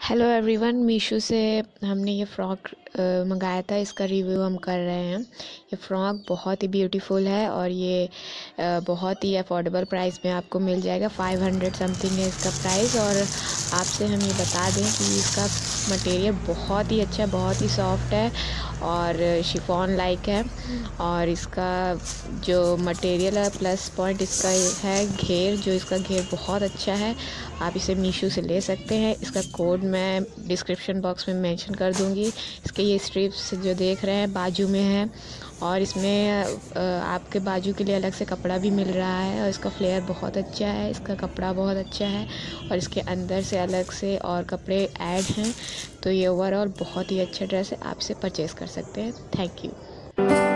Hello everyone, Meesho से हमने ये फ़्रॉक मंगाया था। इसका रिव्यू हम कर रहे हैं। ये फ़्रॉक बहुत ही ब्यूटीफुल है और ये बहुत ही अफोर्डेबल प्राइस में आपको मिल जाएगा। 500 समथिंग है इसका प्राइस। और आपसे हम ये बता दें कि इसका मटेरियल बहुत ही अच्छा है, बहुत ही सॉफ्ट है और शिफॉन लाइक है। और इसका जो मटेरियल है, प्लस पॉइंट इसका है घेर, जो इसका घेर बहुत अच्छा है। आप इसे मीशो से ले सकते हैं। इसका कोड मैं डिस्क्रिप्शन बॉक्स में मेंशन कर दूंगी। इसके ये स्ट्रिप्स जो देख रहे हैं बाजू में है और इसमें आपके बाजू के लिए अलग से कपड़ा भी मिल रहा है और इसका फ्लेयर बहुत अच्छा है, इसका कपड़ा बहुत अच्छा है और इसके अंदर से अलग से और कपड़े ऐड हैं। तो ये ओवरऑल बहुत ही अच्छा ड्रेस है, आप इसे परचेज़ कर सकते हैं। Thank you.